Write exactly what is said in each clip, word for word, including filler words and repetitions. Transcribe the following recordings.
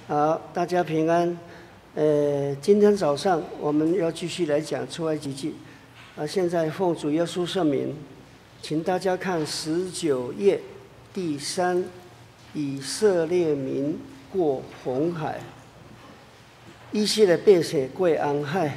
好，大家平安。呃，今天早上我们要继续来讲出埃及记。啊，现在奉主耶稣圣名，请大家看十九页第三，以色列民过红海，以色列百姓过红海。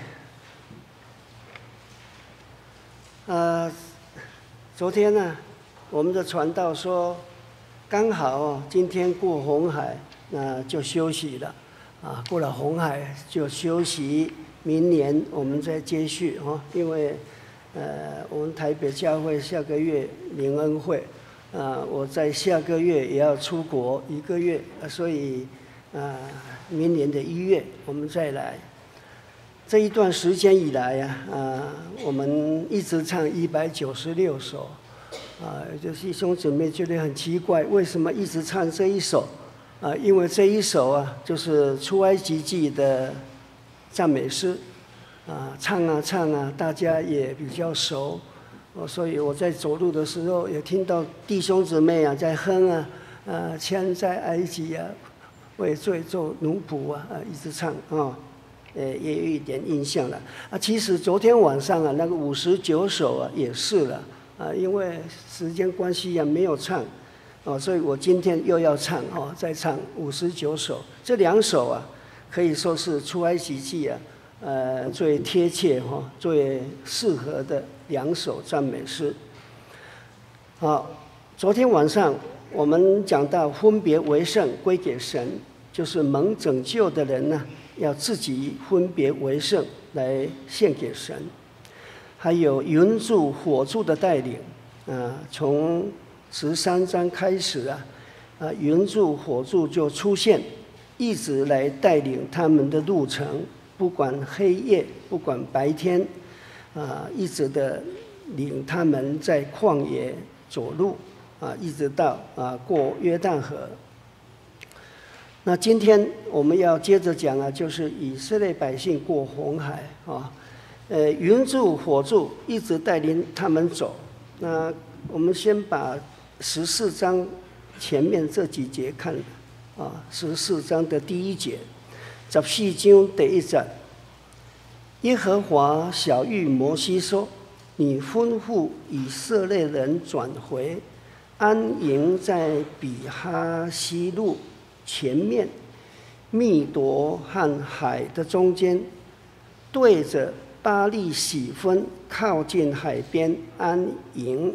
啊，昨天呢、啊，我们的传道说，刚好、哦、今天过红海。那就休息了，啊，过了红海就休息，明年我们再接续哈、哦。因为，呃，我们台北教会下个月灵恩会，啊，我在下个月也要出国一个月，所以，啊，明年的一月我们再来。这一段时间以来呀、啊，啊，我们一直唱一百九十六首，啊，就是弟兄姊妹觉得很奇怪，为什么一直唱这一首？啊，因为这一首啊，就是出埃及记的赞美诗，啊，唱啊唱啊，大家也比较熟，哦，所以我在走路的时候也听到弟兄姊妹啊在哼啊，啊，千在埃及啊，为罪做奴仆啊，啊，一直唱啊，呃，也有一点印象了。啊，其实昨天晚上啊，那个五十九首啊也是了，啊，因为时间关系啊没有唱。哦，所以我今天又要唱哦，再唱五十九首。这两首啊，可以说是出埃及记啊，呃，最贴切哈、哦，最适合的两首赞美诗。好，昨天晚上我们讲到分别为圣归给神，就是蒙拯救的人呢，要自己分别为圣来献给神。还有云柱火柱的带领，啊，从十三章开始啊，啊，云柱火柱就出现，一直来带领他们的路程，不管黑夜，不管白天，啊，一直的领他们在旷野走路，啊，一直到啊过约旦河。那今天我们要接着讲啊，就是以色列百姓过红海啊，呃，云柱火柱一直带领他们走。那我们先把十四章前面这几节看，啊，十四章的第一节，十四章第一节，耶和华晓谕摩西说：“你吩咐以色列人转回，安营在比哈西路前面，密夺和海的中间，对着巴力喜分靠近海边安营。”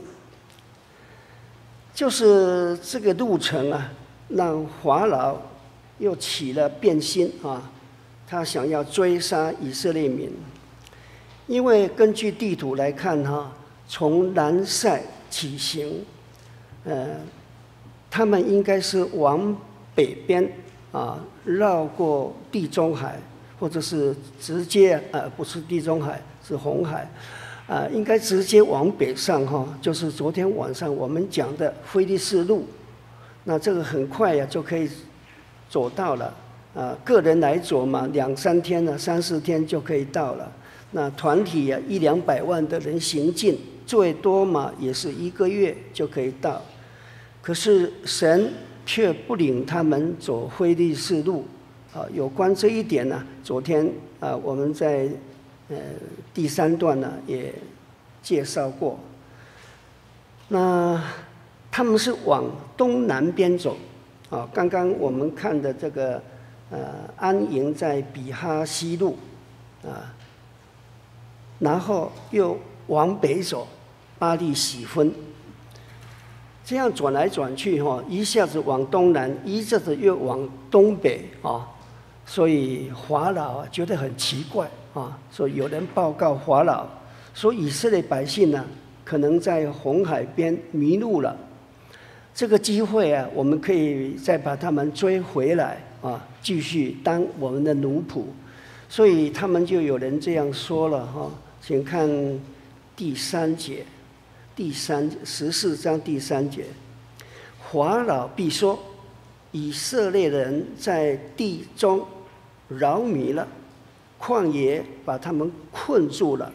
就是这个路程啊，让法老又起了变心啊，他想要追杀以色列民。因为根据地图来看哈、啊，从南塞起行，呃，他们应该是往北边啊，绕过地中海，或者是直接呃，不是地中海，是红海。啊，应该直接往北上哈，就是昨天晚上我们讲的菲利士路，那这个很快呀、啊、就可以走到了。啊，个人来走嘛，两三天呢、啊，三四天就可以到了。那团体呀、啊，一两百万的人行进，最多嘛也是一个月就可以到。可是神却不领他们走菲利士路。啊，有关这一点呢、啊，昨天啊我们在。呃，第三段呢也介绍过。那他们是往东南边走，啊，刚刚我们看的这个呃安营在比哈西路，啊，然后又往北走，巴力喜分，这样转来转去哈，一下子往东南，一下子又往东北啊，所以法老啊觉得很奇怪。啊，所以有人报告法老，说以色列百姓呢、啊，可能在红海边迷路了。这个机会啊，我们可以再把他们追回来啊，继续当我们的奴仆。所以他们就有人这样说了哈、啊，请看第三节，第三十四章第三节，法老必说，以色列人在地中扰迷了。旷野把他们困住了，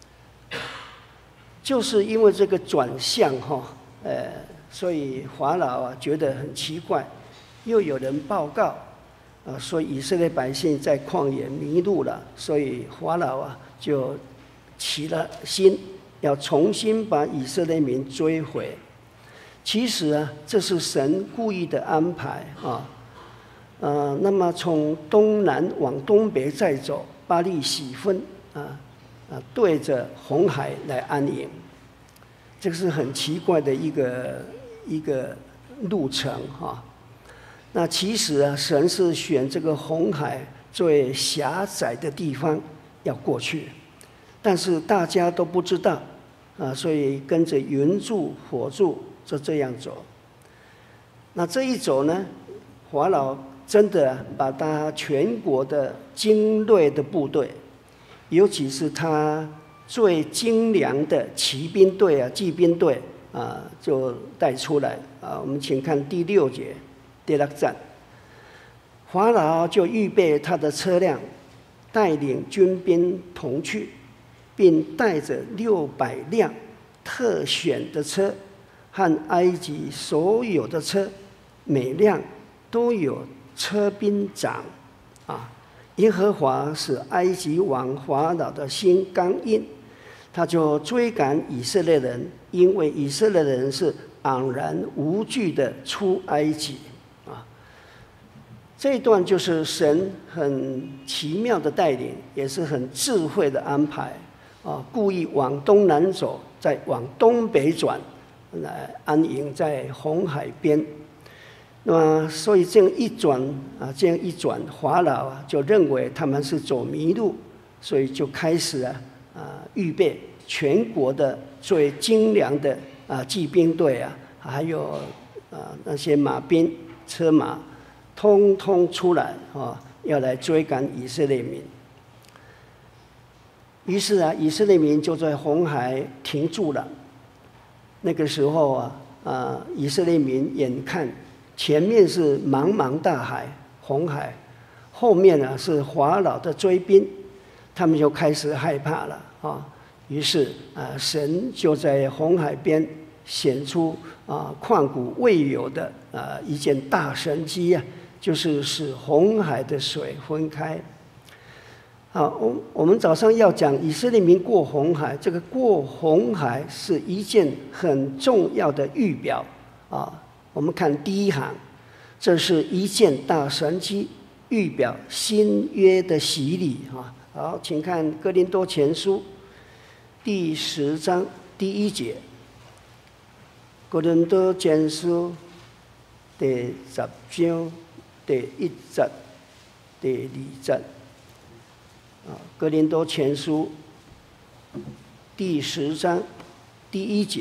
就是因为这个转向哈，呃，所以法老啊觉得很奇怪，又有人报告， 啊，所以以色列百姓在旷野迷路了，所以法老啊就起了心，要重新把以色列民追回。其实啊，这是神故意的安排啊。呃，那么从东南往东北再走，巴力喜分啊啊，对着红海来安营，这个是很奇怪的一个一个路程哈。那其实啊，神是选这个红海最狭窄的地方要过去，但是大家都不知道啊，所以跟着云柱火柱就这样走。那这一走呢，法老真的把他全国的精锐的部队，尤其是他最精良的骑兵队啊、骑兵队啊，就带出来啊。我们请看第六节。第六站，法老就预备他的车辆，带领军兵同去，并带着六百辆特选的车和埃及所有的车，每辆都有车兵长。啊，耶和华使埃及王法老的心刚硬，他就追赶以色列人，因为以色列人是昂然无惧的出埃及。这一段就是神很奇妙的带领，也是很智慧的安排啊！故意往东南走，再往东北转，来安营在红海边。那么，所以这样一转啊，这样一转，法老啊就认为他们是走迷路，所以就开始啊啊预备全国的最精良的啊骑兵队啊，还有啊那些马兵、车马。通通出来啊，要来追赶以色列民。于是啊，以色列民就在红海停住了。那个时候啊，啊，以色列民眼看前面是茫茫大海，红海，后面呢是法老的追兵，他们就开始害怕了啊。于是啊，神就在红海边显出啊旷古未有的啊一件大神迹啊。就是使红海的水分开。好，我我们早上要讲以色列民过红海，这个过红海是一件很重要的预表啊。我们看第一行，这是一件大神迹，预表新约的洗礼啊。好，请看哥林多前书第十章第一节，哥林多前书第十章。第一节、第二节，啊，哥林多前书第十章第一节，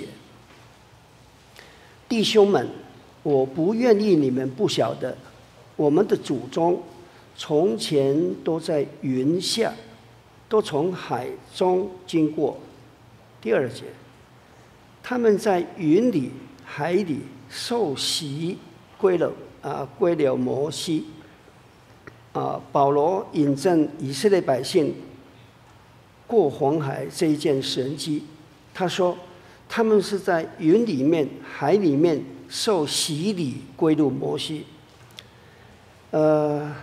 弟兄们，我不愿意你们不晓得，我们的祖宗从前都在云下，都从海中经过。第二节，他们在云里、海里受洗归了。啊，归了摩西。啊，保罗引证以色列百姓过红海这一件神迹，他说，他们是在云里面、海里面受洗礼归入摩西。呃，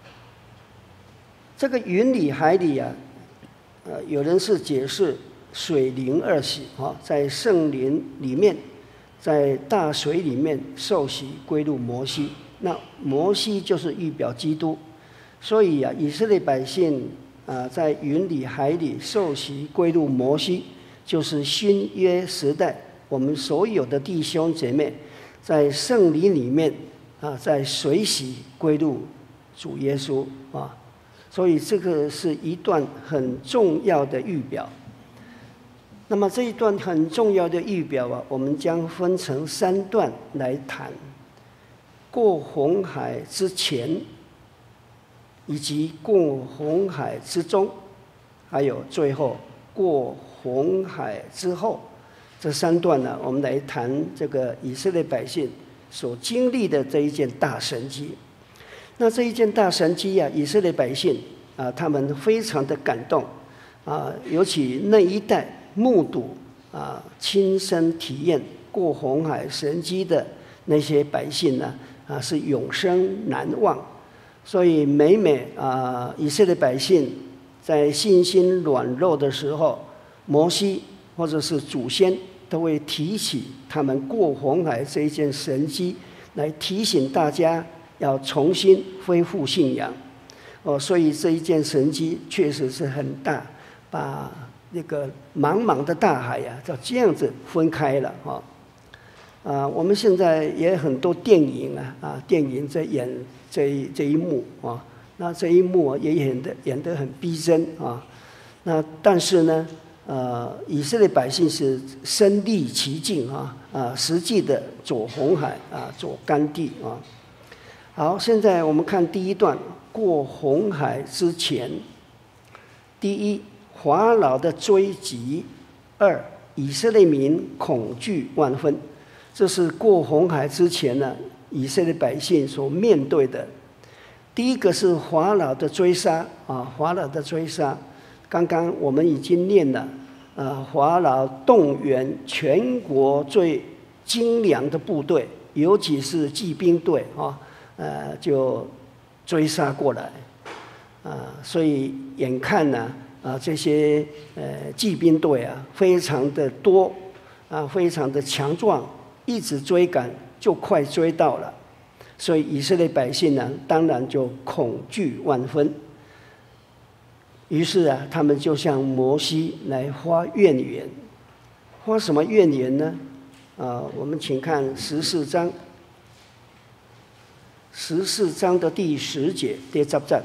这个云里、海里啊，呃，有人是解释水灵二洗啊，在圣灵里面。在大水里面受洗归入摩西，那摩西就是预表基督，所以啊，以色列百姓啊，在云里海里受洗归入摩西，就是新约时代我们所有的弟兄姐妹，在圣灵里面啊，在水洗归入主耶稣啊，所以这个是一段很重要的预表。那么这一段很重要的预表啊，我们将分成三段来谈：过红海之前，以及过红海之中，还有最后过红海之后。这三段呢，我们来谈这个以色列百姓所经历的这一件大神迹。那这一件大神迹啊，以色列百姓啊，他们非常的感动啊，尤其那一代。目睹啊，亲身体验过红海神迹的那些百姓呢，啊是永生难忘所以每每啊、呃、以色列百姓在信心软弱的时候，摩西或者是祖先都会提起他们过红海这一件神迹，来提醒大家要重新恢复信仰。哦，所以这一件神迹确实是很大，把那个茫茫的大海呀、啊，就这样子分开了哈。啊，我们现在也有很多电影啊，啊，电影在演这一这一幕啊，那这一幕也演得演得很逼真啊。那但是呢，呃，以色列百姓是身历其境啊，啊，实际的走红海啊，走干地啊。好，现在我们看第一段，过红海之前，第一，法老的追击；二，以色列民恐惧万分。这是过红海之前呢，以色列百姓所面对的。第一个是法老的追杀啊，法老的追杀。刚刚我们已经念了，呃，法老动员全国最精良的部队，尤其是骑兵队啊，呃，就追杀过来，啊，所以眼看呢，啊，这些呃骑兵队啊，非常的多，啊，非常的强壮。一直追赶，就快追到了，所以以色列百姓呢，当然就恐惧万分。于是啊，他们就向摩西来发怨言。发什么怨言呢？啊，我们请看十四章，十四章的第十节，第十节。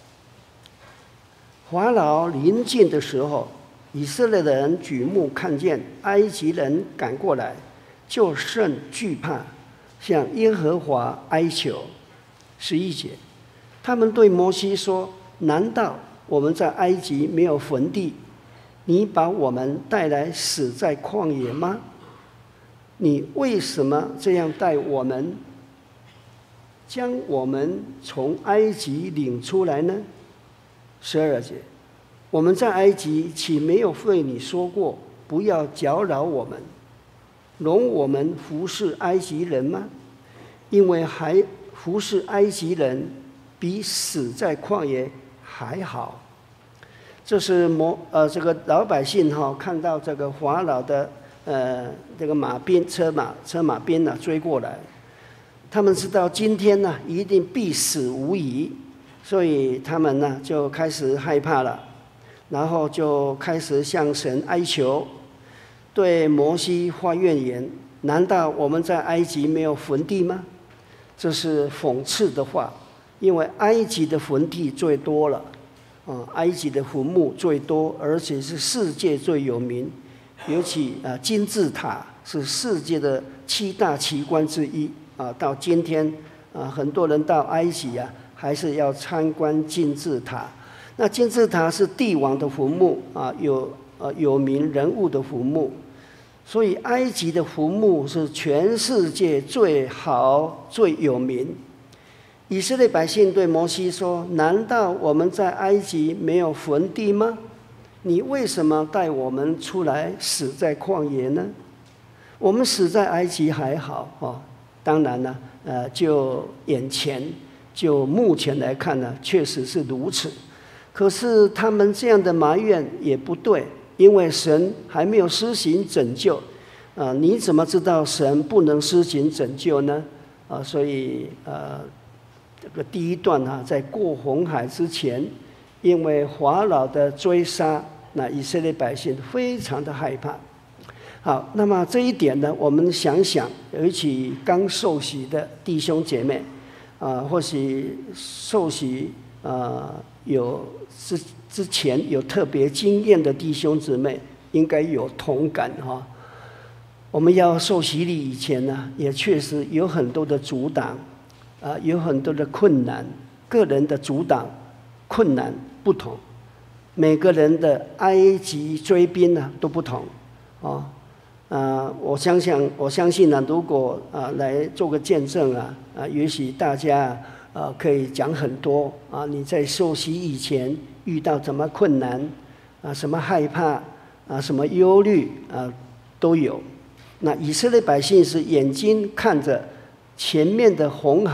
法老临近的时候，以色列人举目看见埃及人赶过来，就甚惧怕，向耶和华哀求。十一节，他们对摩西说：“难道我们在埃及没有坟地？你把我们带来死在旷野吗？你为什么这样待我们，将我们从埃及领出来呢？”十二节，我们在埃及岂没有对你说过，不要搅扰我们，容我们服侍埃及人吗？因为还服侍埃及人，比死在旷野还好。这是摩呃这个老百姓哈、哦、看到这个法老的呃这个马兵车马车马兵呢、啊、追过来，他们知道今天呢、啊、一定必死无疑，所以他们呢就开始害怕了，然后就开始向神哀求，对摩西发怨言：难道我们在埃及没有坟地吗？这是讽刺的话，因为埃及的坟地最多了，啊，埃及的坟墓最多，而且是世界最有名。尤其啊，金字塔是世界的七大奇观之一啊。到今天啊，很多人到埃及啊，还是要参观金字塔。那金字塔是帝王的坟墓啊，有呃有名人物的坟墓。所以埃及的坟墓是全世界最好最有名。以色列百姓对摩西说：难道我们在埃及没有坟地吗？你为什么带我们出来死在旷野呢？我们死在埃及还好哦，当然了，呃，就眼前就目前来看呢，确实是如此。可是他们这样的埋怨也不对，因为神还没有施行拯救，啊，你怎么知道神不能施行拯救呢？啊，所以呃，这个第一段哈、啊，在过红海之前，因为法老的追杀，那以色列百姓非常的害怕。好，那么这一点呢，我们想想，尤其刚受洗的弟兄姐妹，啊，或许受洗啊有之之前有特别经验的弟兄姊妹，应该有同感哈、啊。我们要受洗礼以前呢，也确实有很多的阻挡，啊，有很多的困难，个人的阻挡困难不同。每个人的埃及追兵呢都不同，啊，啊，我相信，我相信呢，如果啊来做个见证啊，啊，也许大家啊可以讲很多啊，你在受洗以前遇到什么困难啊，什么害怕啊，什么忧虑啊都有。那以色列百姓是眼睛看着前面的红海，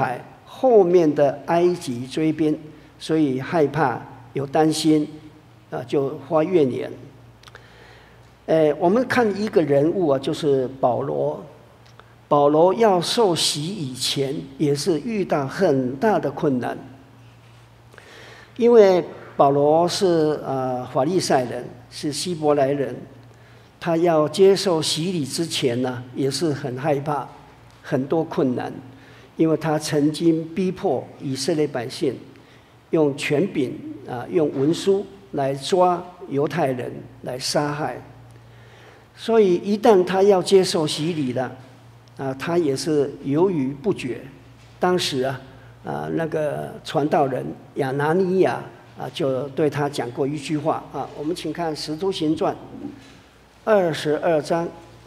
后面的埃及追兵，所以害怕有担心，啊，就发怨言。呃，我们看一个人物啊，就是保罗。保罗要受洗以前，也是遇到很大的困难，因为保罗是呃法利赛人，是希伯来人，他要接受洗礼之前呢，也是很害怕，很多困难，因为他曾经逼迫以色列百姓，用权柄啊，用文书来抓犹太人，来杀害。所以一旦他要接受洗礼了，啊，他也是犹豫不决。当时啊，啊那个传道人亚拿尼亚啊，就对他讲过一句话啊，我们请看《使徒行传》二十二章，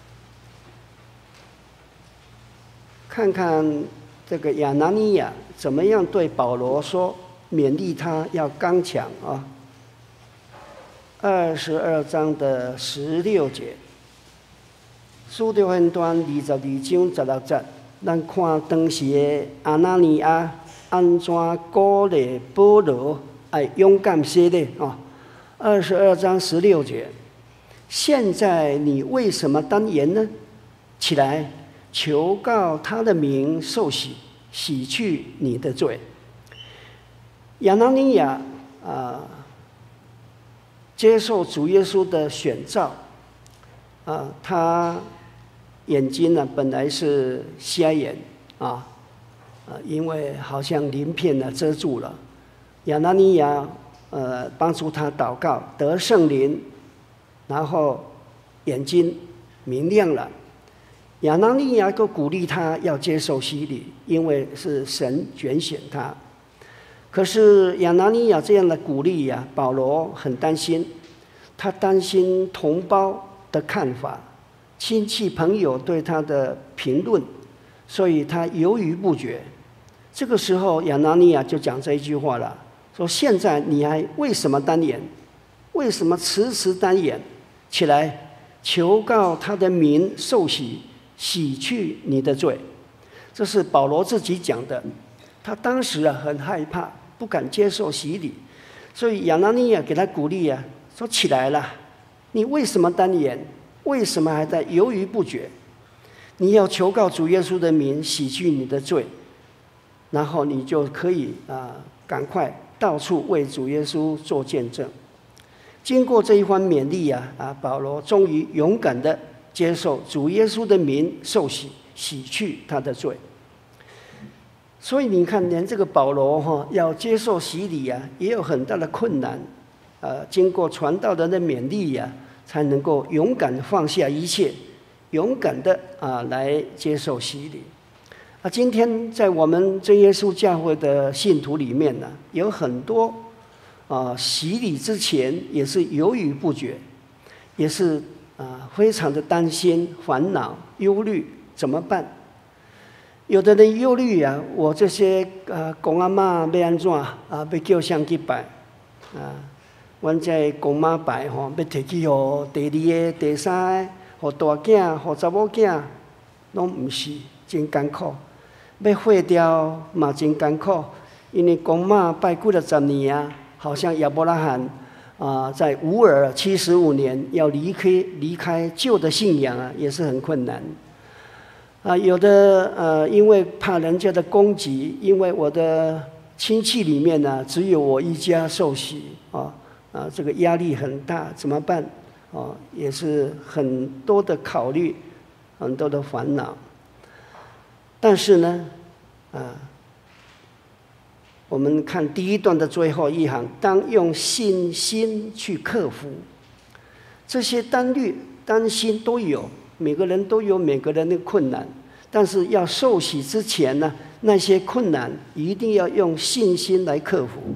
看看这个亚拿尼亚怎么样对保罗说，勉励他要刚强啊。二十二章的十六节。使徒行传二十二章十六节，咱看当时的阿拿尼亚安怎鼓励保罗爱勇敢些的啊。二十二章十六节，现在你为什么单言呢？起来，求告他的名受洗，洗去你的罪。亚拿尼亚啊，接受主耶稣的选召啊，他眼睛呢本来是瞎眼啊，啊，因为好像鳞片呢遮住了。亚拿尼亚呃帮助他祷告，得圣灵，然后眼睛明亮了。亚拿尼亚就鼓励他要接受洗礼，因为是神拣选他。可是亚拿尼亚这样的鼓励呀、啊，保罗很担心，他担心同胞的看法，亲戚朋友对他的评论，所以他犹豫不决。这个时候，亚拿尼亚就讲这一句话了，说：“现在你还为什么单言？为什么迟迟单言？起来，求告他的名受洗，洗去你的罪。”这是保罗自己讲的。他当时啊很害怕，不敢接受洗礼，所以亚拿尼亚给他鼓励啊，说：“起来了，你为什么单言？为什么还在犹豫不决？你要求告主耶稣的名，洗去你的罪，然后你就可以啊，赶快到处为主耶稣做见证。”经过这一番勉励啊，啊，保罗终于勇敢地接受主耶稣的名受洗，洗去他的罪。所以你看，连这个保罗哈要接受洗礼啊，也有很大的困难。呃，经过传道人的勉励呀、啊。才能够勇敢放下一切，勇敢的啊来接受洗礼。啊，今天在我们真耶稣教会的信徒里面呢，有很多啊洗礼之前也是犹豫不决，也是啊非常的担心、烦恼、忧虑，怎么办？有的人忧虑啊，我这些啊公阿嬷要安怎啊？要叫谁去拜啊？阮这公妈拜吼，要摕去互第二个、第三个，互大囝、互查某囝，拢毋是，真艰苦。要废掉嘛，真艰苦，因为公妈拜几了十年啊，好像亚伯拉罕啊、呃，在乌尔七十五年要离开离开旧的信仰啊，也是很困难。啊、呃，有的呃，因为怕人家的攻击，因为我的亲戚里面呢、啊，只有我一家受洗啊。啊，这个压力很大，怎么办？哦，也是很多的考虑，很多的烦恼。但是呢，啊，我们看第一段的最后一行，当用信心去克服这些担虑、担心都有，每个人都有每个人的困难。但是要受洗之前呢，那些困难一定要用信心来克服。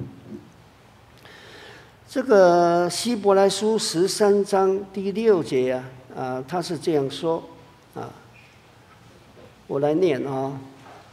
这个希伯来书十三章第六节啊，啊，他是这样说啊，我来念啊。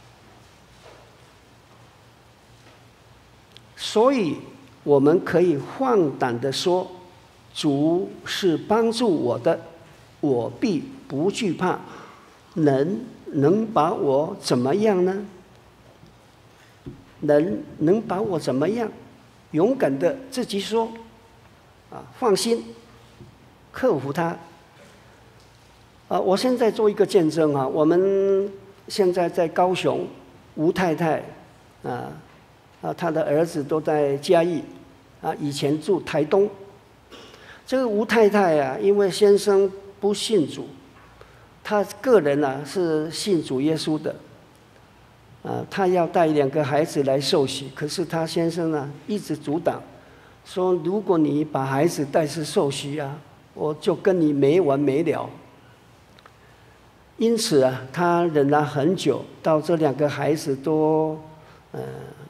所以我们可以放胆地说，主是帮助我的，我必不惧怕。人能把我怎么样呢？ 人能把我怎么样？勇敢的自己说，啊，放心，克服它。啊，我现在做一个见证啊，我们现在在高雄，吴太太，啊，啊，她的儿子都在嘉义，啊，以前住台东。这个吴太太啊，因为先生不信主，她个人啊是信主耶稣的，啊，她要带两个孩子来受洗，可是她先生呢一直阻挡，说如果你把孩子带去受洗啊，我就跟你没完没了。因此啊，他忍了很久，到这两个孩子都呃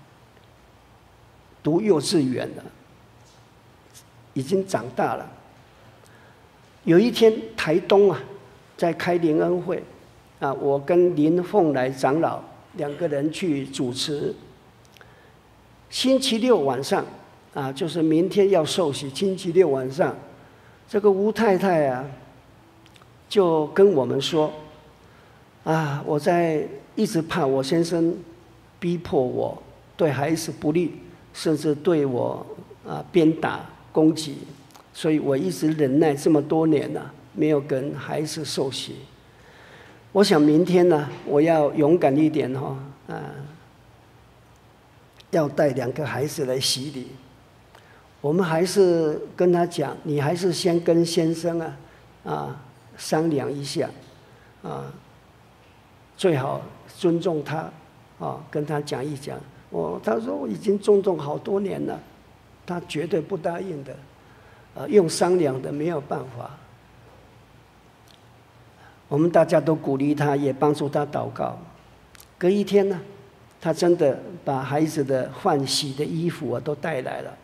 读幼稚园了，已经长大了。有一天，台东啊，在开灵恩会，啊，我跟林凤来长老两个人去主持。星期六晚上，啊，就是明天要受洗，星期六晚上，这个吴太太啊，就跟我们说。啊，我在一直怕我先生逼迫我，对孩子不利，甚至对我啊鞭打攻击，所以我一直忍耐这么多年了，没有跟孩子受洗。我想明天呢，我要勇敢一点哈，啊，要带两个孩子来洗礼。我们还是跟他讲，你还是先跟先生啊啊商量一下，啊。最好尊重他，啊，跟他讲一讲。我他说我已经尊重好多年了，他绝对不答应的，呃，用商量的没有办法。我们大家都鼓励他，也帮助他祷告。隔一天呢，他真的把孩子的换洗的衣服啊都带来了，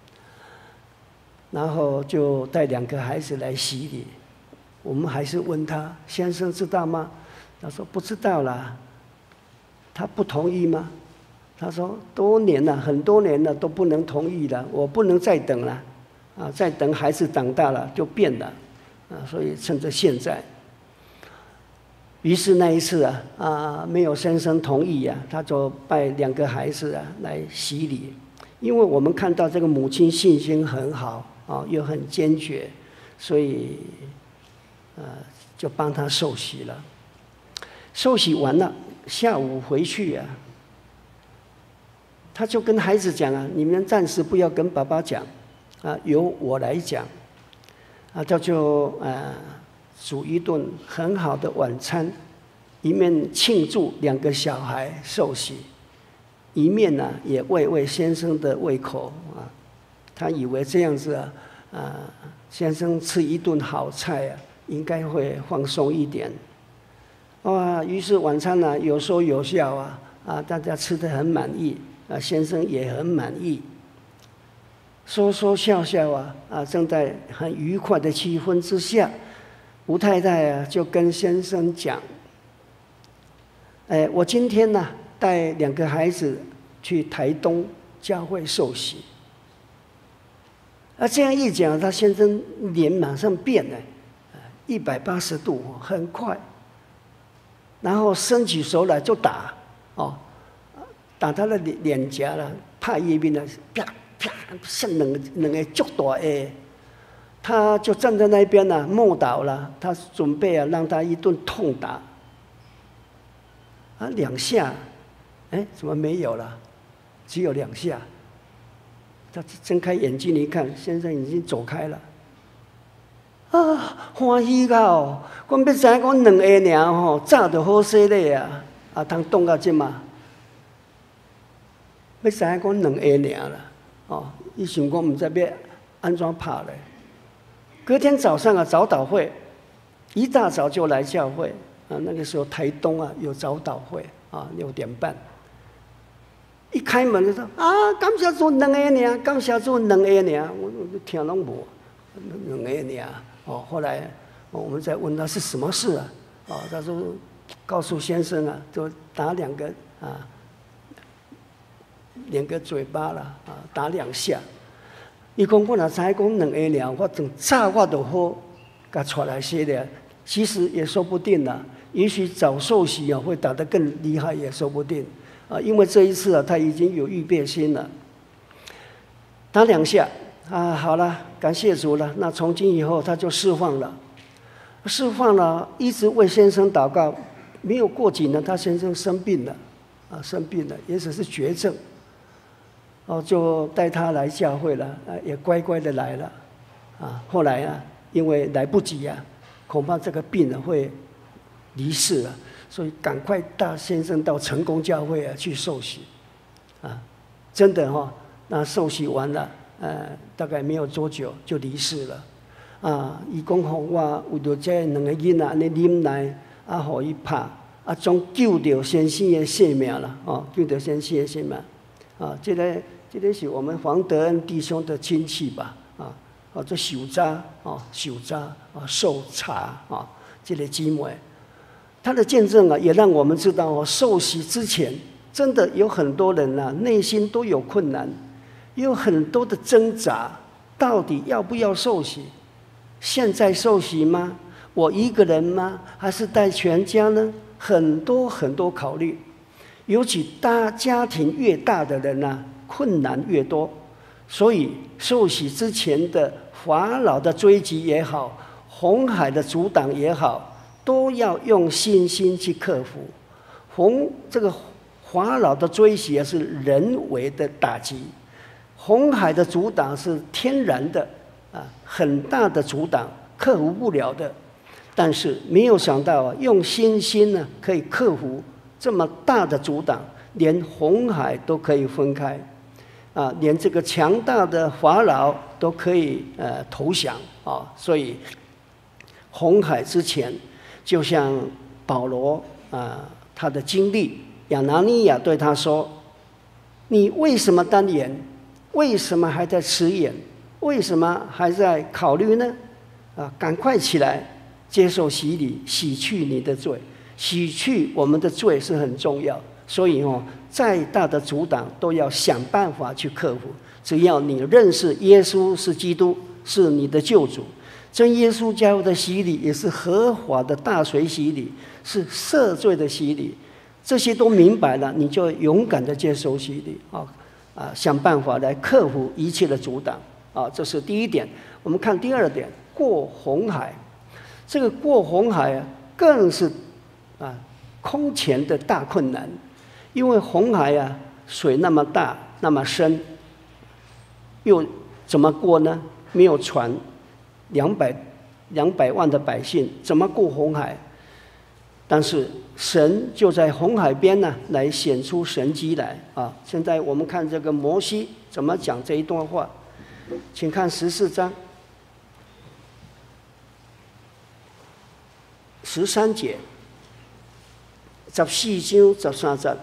然后就带两个孩子来洗礼。我们还是问他，先生知道吗？他说不知道啦。他不同意吗？他说多年了，很多年了都不能同意了，我不能再等了，啊，再等孩子长大了就变了，啊，所以趁着现在。于是那一次啊，啊，没有先生同意啊，他就带两个孩子啊来洗礼，因为我们看到这个母亲信心很好啊，又很坚决，所以，呃，就帮他受洗了。受洗完了，下午回去啊，他就跟孩子讲啊：“你们暂时不要跟爸爸讲，啊，由我来讲。”啊，他就啊煮一顿很好的晚餐，一面庆祝两个小孩受洗，一面呢、啊、也慰慰先生的胃口啊。他以为这样子啊，啊，先生吃一顿好菜啊，应该会放松一点。哇！于是晚餐呢、啊、有说有笑啊，啊，大家吃得很满意，啊，先生也很满意，说说笑笑啊，啊，正在很愉快的气氛之下，吴太太啊就跟先生讲：“哎，我今天呢、啊、带两个孩子去台东教会受洗。”啊，这样一讲，他先生脸马上变了，一百八十度，很快。然后伸起手来就打，哦，打他的脸脸颊了，怕叶边的啪啪，像两个两个足大的，他就站在那边呢、啊，默祷了。他准备啊，让他一顿痛打。啊，两下，哎，怎么没有了？只有两下。他睁开眼睛一看，先生已经走开了。啊，欢喜到哦！我要知讲两个尔吼，早就好势咧啊，啊，通冻到即嘛。要知讲两个尔啦，哦，伊想讲唔知要安怎拍咧。隔天早上啊，早祷会，一大早就来教会啊。那个时候台东啊有早祷会啊，六点半。一开门就说啊，感谢主两个尔，感谢主两个尔，我我听拢无，两个尔。哦，后来我们再问他是什么事啊？哦，他说告诉先生啊，就打两个啊，两个嘴巴了啊，打两下。伊讲我若知讲两个了，我从早我就好，甲带来洗了。其实也说不定啦，也许早受洗啊会打得更厉害，也说不定。 啊，因为这一次啊，他已经有预备心了。打两下啊，好了，感谢主了。那从今以后他就释放了，释放了，一直为先生祷告。没有过几年，他先生生病了，啊，生病了，也许是绝症。哦，就带他来教会了，啊，也乖乖的来了，啊，后来啊，因为来不及啊，恐怕这个病人会离世了，所以赶快带先生到成功教会啊去受洗，啊，真的哈、哦，那受洗完了，呃，大概没有多久就离世了，啊，伊讲吼我为着这两个囡仔安尼忍耐。啊，互伊拍，啊，总救着先生的性命啦，哦，救着先生的性命，啊，这个这个是我们黄德恩弟兄的亲戚吧，啊，哦，这受渣，哦，受渣，啊，受查，啊，这个姊妹，他的见证啊，也让我们知道哦，受洗之前，真的有很多人啊，内心都有困难，有很多的挣扎，到底要不要受洗？现在受洗吗？我一个人吗？还是带全家呢？很多很多考虑，尤其大家庭越大的人呢、啊，困难越多。所以受洗之前的法老的追击也好，红海的阻挡也好，都要用信心去克服。红这个法老的追击是人为的打击，红海的阻挡是天然的啊，很大的阻挡，克服不了的。但是没有想到啊，用信心呢可以克服这么大的阻挡，连红海都可以分开，啊，连这个强大的法老都可以呃投降啊。所以红海之前，就像保罗啊他的经历，亚拿尼亚对他说：“你为什么单言？为什么还在迟延？为什么还在考虑呢？啊，赶快起来！”接受洗礼，洗去你的罪，洗去我们的罪是很重要。所以哦，再大的阻挡都要想办法去克服。只要你认识耶稣是基督，是你的救主，真耶稣教的洗礼也是合法的大水洗礼，是赦罪的洗礼。这些都明白了，你就勇敢的接受洗礼啊啊，想办法来克服一切的阻挡啊。这是第一点。我们看第二点，过红海。这个过红海啊，更是啊空前的大困难，因为红海啊水那么大那么深，又怎么过呢？没有船，两百两百万的百姓怎么过红海？但是神就在红海边呢，来显出神迹来啊！现在我们看这个摩西怎么讲这一段话，请看十四章。十三节，十四章十三节，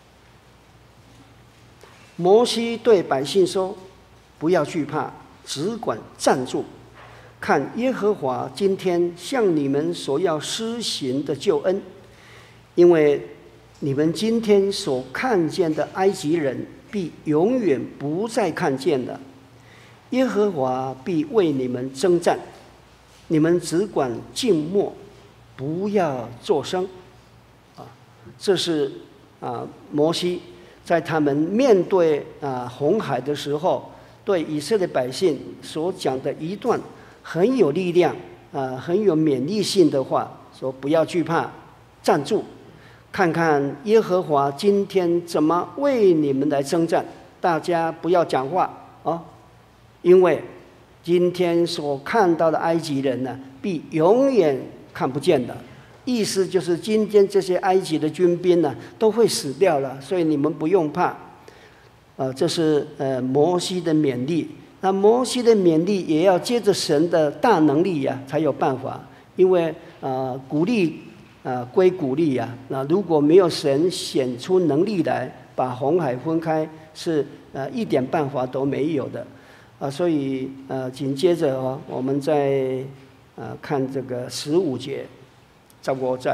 摩西对百姓说：“不要惧怕，只管站住，看耶和华今天向你们所要施行的救恩，因为你们今天所看见的埃及人，必永远不再看见了。耶和华必为你们征战，你们只管静默。”不要作声，啊，这是啊摩西在他们面对啊红海的时候，对以色列百姓所讲的一段很有力量啊很有勉励性的话，说不要惧怕，站住，看看耶和华今天怎么为你们来征战。大家不要讲话啊，因为今天所看到的埃及人呢，必永远看不见的，意思就是今天这些埃及的军兵呢都会死掉了，所以你们不用怕。呃，这是呃摩西的勉励。那摩西的勉励也要接着神的大能力呀、啊，才有办法。因为呃鼓励啊归鼓励呀、啊，那如果没有神显出能力来把红海分开，是呃一点办法都没有的。啊，所以呃紧接着哦，我们再。啊，看这个十五节，十五节，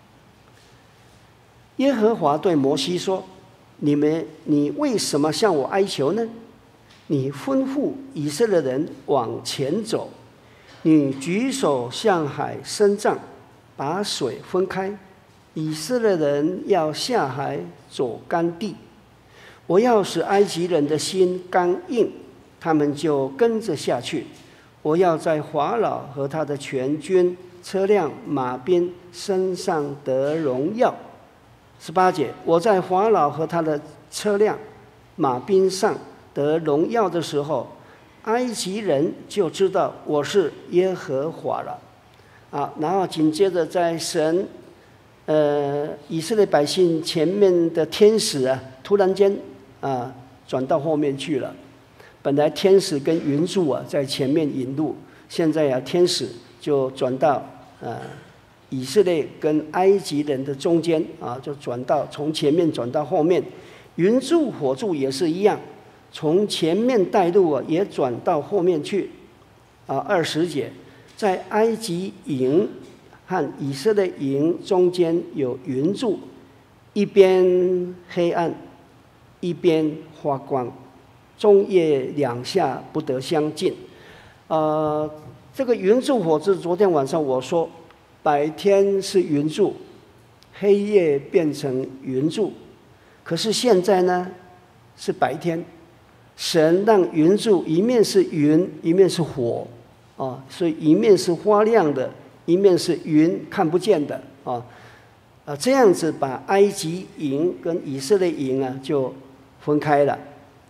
耶和华对摩西说：“你们，你为什么向我哀求呢？你吩咐以色列人往前走，你举手向海伸杖，把水分开， 以色列人要下海走干地，我要使埃及人的心刚硬，他们就跟着下去。我要在法老和他的全军、车辆、马兵身上得荣耀。十八节，我在法老和他的车辆、马兵上得荣耀的时候，埃及人就知道我是耶和华了。啊，然后紧接着在神，呃，以色列百姓前面的天使啊，突然间啊转到后面去了。本来天使跟云柱啊在前面引路，现在啊天使就转到呃以色列跟埃及人的中间啊，就转到从前面转到后面。云柱火柱也是一样，从前面带路啊也转到后面去。啊，二十节，在埃及营和以色列营中间有云柱，一边黑暗，一边发光。中夜两下不得相近。呃，这个云柱火柱，昨天晚上我说，白天是云柱，黑夜变成云柱。可是现在呢，是白天，神让云柱一面是云，一面是火，啊，所以一面是发亮的，一面是云看不见的，啊，啊，这样子把埃及营跟以色列营啊就分开了。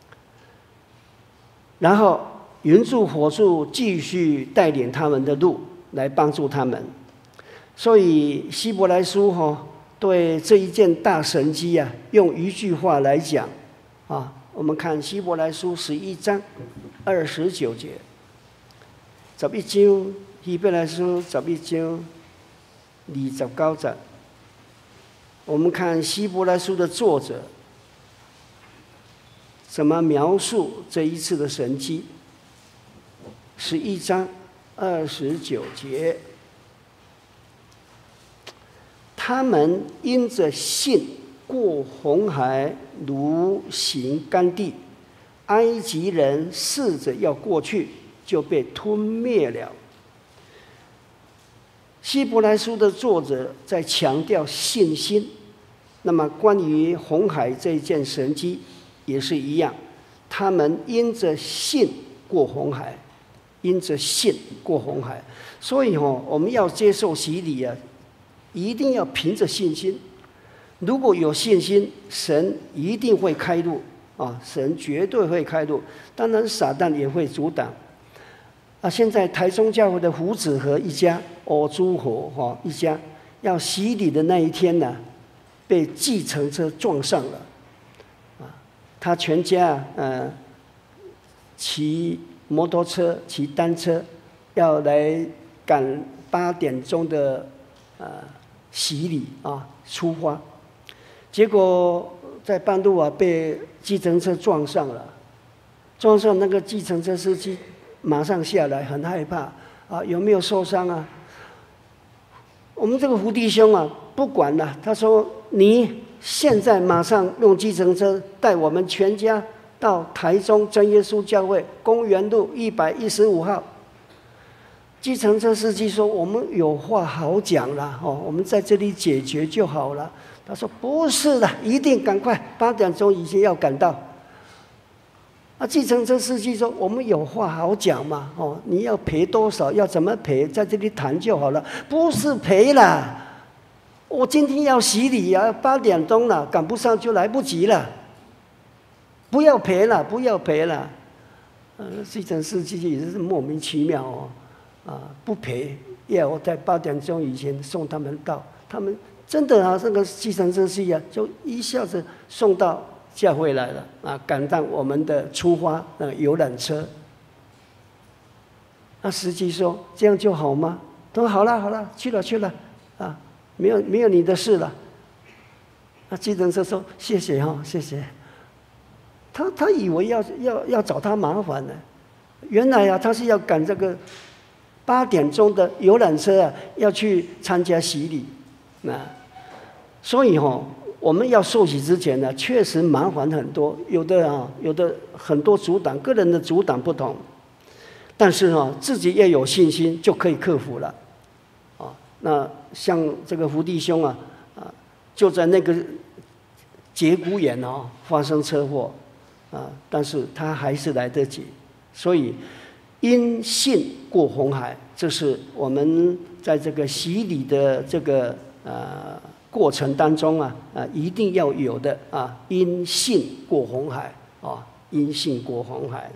然后云柱火柱继续带领他们的路，来帮助他们。所以希伯来书哈、哦、对这一件大神迹啊，用一句话来讲啊，我们看希伯来书十一章二十九节，十一章希伯来书十一章二十九节，我们看希伯来书的作者怎么描述这一次的神迹？十一章二十九节，他们因着信过红海，如行干地，埃及人试着要过去，就被吞灭了。希伯来书的作者在强调信心。那么关于红海这一件神迹也是一样，他们因着信过红海，因着信过红海。所以哦，我们要接受洗礼啊，一定要凭着信心。如果有信心，神一定会开路啊，神绝对会开路。当然，撒旦也会阻挡。啊，现在台中教会的胡子和一家、欧诸侯哈一家要洗礼的那一天呢、啊，被计程车撞上了。他全家呃骑摩托车、骑单车，要来赶八点钟的呃洗礼啊出发，结果在半路啊被计程车撞上了，撞上那个计程车司机马上下来，很害怕啊，有没有受伤啊？我们这个胡弟兄啊不管了，他说你现在马上用计程车带我们全家到台中真耶稣教会公园路一百一十五号。计程车司机说：“我们有话好讲了，哦，我们在这里解决就好了。”他说：“不是的，一定赶快，八点钟以前要赶到。”啊，计程车司机说：“我们有话好讲嘛，哦，你要赔多少，要怎么赔，在这里谈就好了。”不是赔了。我今天要洗礼啊，八点钟了，赶不上就来不及了。不要赔了，不要赔了。呃，计程司机也是莫名其妙哦，啊，不赔，要我在八点钟以前送他们到，他们真的啊，这个计程车司机啊，就一下子送到教会来了啊，赶上我们的出发那个游览车。那司机说：“这样就好吗？”他说：“好了，好了，去了，去了，啊。”没有没有你的事了。那计程车说：“谢谢哈，谢谢。”他他以为要要要找他麻烦呢，原来啊他是要赶这个八点钟的游览车啊，要去参加洗礼。那所以哈、哦，我们要受洗之前呢，确实麻烦很多，有的啊有的很多阻挡，个人的阻挡不同，但是哈、哦、自己要有信心就可以克服了。那像这个胡弟兄啊，啊， 就在那个节骨眼哦发生车祸啊，但是他还是来得及。所以因信过红海，这是我们在这个洗礼的这个呃过程当中啊啊一定要有的啊，因信过红海啊，因信过红海。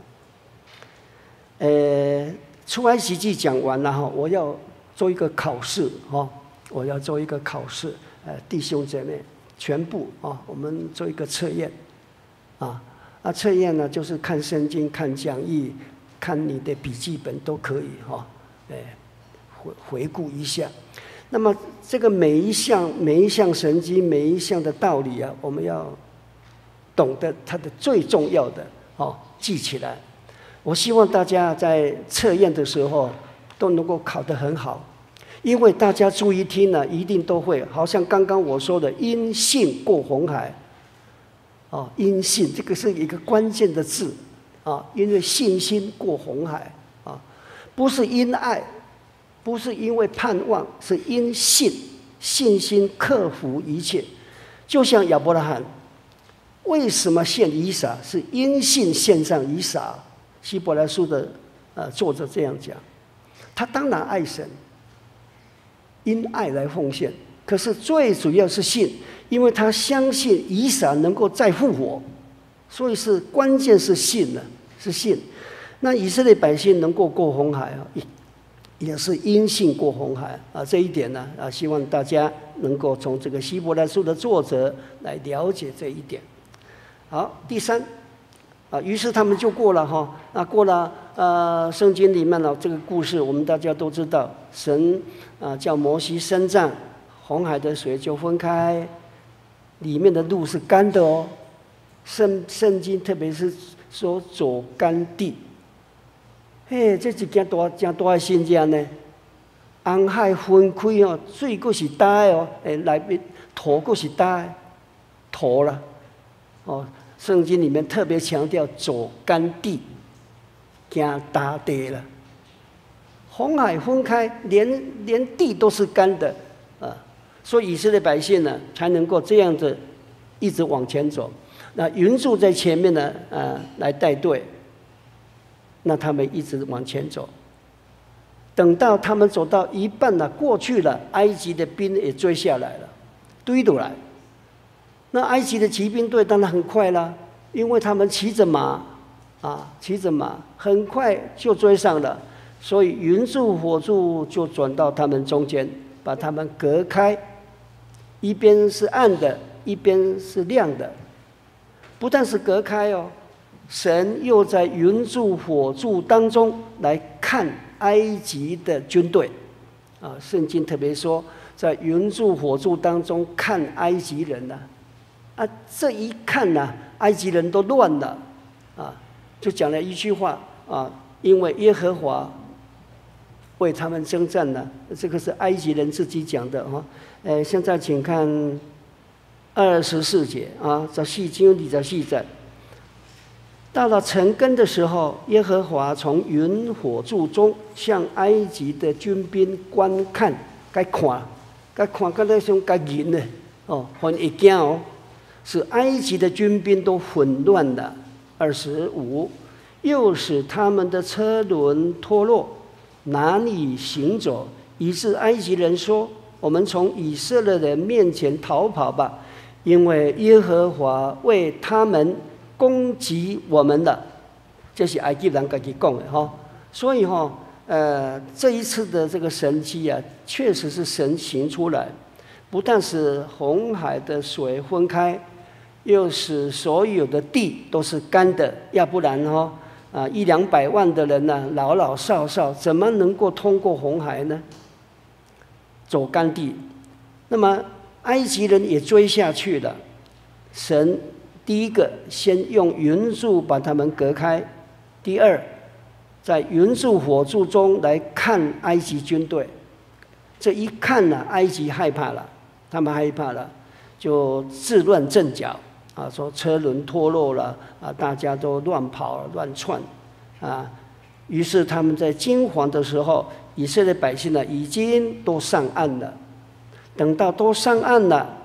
呃，出埃及记讲完了哈，我要做一个考试哈，我要做一个考试，呃，弟兄姐妹全部啊，我们做一个测验啊啊，测验呢就是看圣经、看讲义、看你的笔记本都可以哈，哎，回回顾一下。那么这个每一项每一项神迹每一项的道理啊，我们要懂得它的最重要的哦，记起来。我希望大家在测验的时候都能够考得很好，因为大家注意听了，一定都会。好像刚刚我说的“因信过红海”，哦，因信这个是一个关键的字啊，因为信心过红海啊，不是因爱。不是因为盼望，是因信，信心克服一切。就像亚伯拉罕，为什么献以撒？是因信献上以撒。希伯来书的呃作者这样讲，他当然爱神，因爱来奉献。可是最主要是信，因为他相信以撒能够再复活，所以是关键是信了，是信。那以色列百姓能够过红海啊，也是因信过红海啊，这一点呢啊，希望大家能够从这个希伯来书的作者来了解这一点。好，第三啊，于是他们就过了哈，啊过了呃，圣经里面的这个故事，我们大家都知道，神啊叫摩西伸杖，红海的水就分开，里面的路是干的哦。圣圣经特别是说走干地。嘿，这一件大、真大的新闻呢！红海分开哦，水阁是大的哦，诶，内面土阁是大的，土啦，哦，圣经里面特别强调走干地，行大地了。红海分开，连连地都是干的啊，所以以色列百姓呢才能够这样子一直往前走。那云柱在前面呢，呃，来带队。那他们一直往前走，等到他们走到一半了，过去了，埃及的兵也追下来了，堆堵来。那埃及的骑兵队当然很快啦，因为他们骑着马，啊，骑着马，很快就追上了。所以云柱火柱就转到他们中间，把他们隔开，一边是暗的，一边是亮的。不但是隔开哦。神又在云柱火柱当中来看埃及的军队，啊，圣经特别说，在云柱火柱当中看埃及人呢、啊，啊，这一看呢、啊，埃及人都乱了，啊，就讲了一句话啊，因为耶和华为他们征战了，这个是埃及人自己讲的哈，呃，现在请看二十四节啊，在四章二十四节。到了晨更的时候，耶和华从云火柱中向埃及的军兵观看，该看，该看，该那种该nhìn呢，哦，很一惊哦，使埃及的军兵都混乱了。二十五，又使他们的车轮脱落，难以行走，以致埃及人说：“我们从以色列人面前逃跑吧，因为耶和华为他们。”攻击我们的，这是埃及人自己讲的哈。所以哈，呃，这一次的这个神迹啊，确实是神行出来，不但是红海的水分开，又使所有的地都是干的，要不然哈，啊，一两百万的人呢、啊，老老少少，怎么能够通过红海呢？走干地，那么埃及人也追下去了，神。第一个，先用云柱把他们隔开；第二，在云柱火柱中来看埃及军队。这一看呢、啊，埃及害怕了，他们害怕了，就自乱阵脚啊，说车轮脱落了啊，大家都乱跑乱窜啊。于是他们在惊惶的时候，以色列百姓呢已经都上岸了。等到都上岸了，